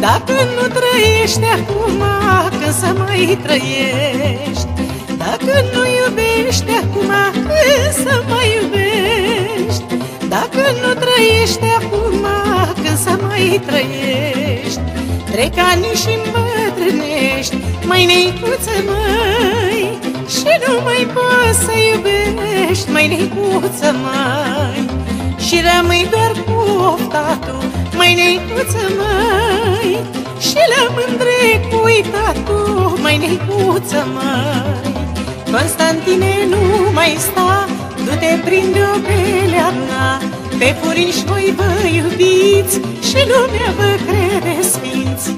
Dacă nu trăiești acum, când să mai trăiești? Dacă nu iubești acum, când să mai iubești? Dacă nu trăiești acum, când să mai trăiești? Trec ani și îmbătrânești, măi neicuță, măi, și nu mai poți să iubești, măi neicuță, măi. Și rămâi doar cu oftatul, măi neicuță, măi, și la mândre cu uitatul, măi neicuță, măi. Constantine, nu mai sta, du-te, prinde-o pe leamna, pe furiș voi vă iubiți și lumea vă crede sfinți.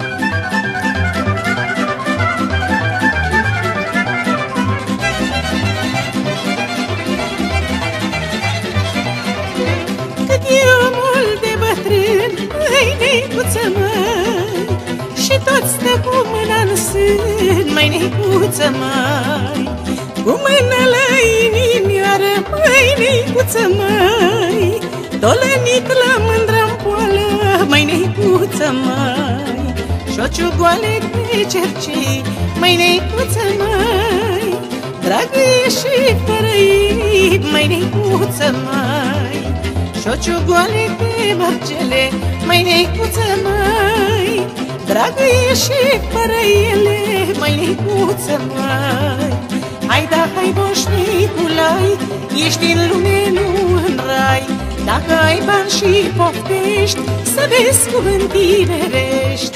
Cât e omul de bătrân, măi neicuță, măi, și toți stă cu mâna în sân, măi neicuță, măi, cu mâna la inimioară, măi neicuță, măi, dolănit la mândră-n poală, măi neicuță, măi, șociu goale de cercei, măi neicuță, măi, dragă e și fără ei, măi neicuță, măi, șociu goale de mărgele, măi neicuță, măi, dragă e și fără ele, măi neicuță, măi. Hai da, hai moșniculai, ești în lume, nu în rai. Dacă ai bani și poftești, să vezi cuvânt tinerești.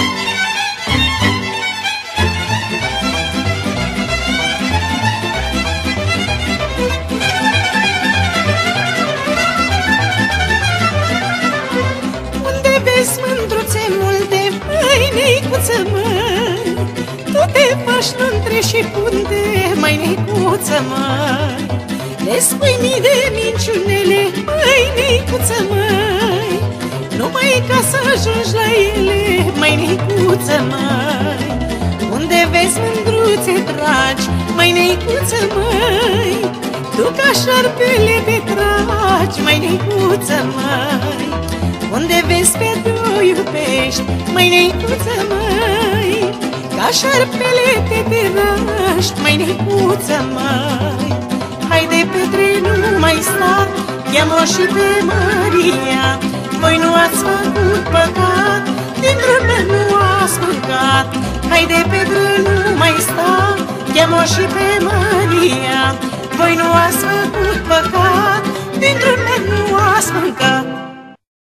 Unde vezi mândruțe multe, măi neicuță, măi, tu te faci nuntre și punte, măi neicuță, măi, le spui mii de minciunele, măi neicuță, măi, numai ca să ajungi la ele, măi neicuță, măi. Unde vezi mândruțe dragi, măi neicuță, măi, tu ca șarpele te tragi, măi neicuță, măi. Unde vezi pe două iubești, măi neicuță, măi, ca șarpele te tragi, măi neicuță, măi. Haide, Petre, nu mai sta, cheamă și pe Maria. Voi nu ați făcut păcat, din drumul nu ați mâncat. Haide, Petre, nu mai sta, cheamă și pe Maria. Voi nu ați făcut păcat, din drumul nu ați mâncat.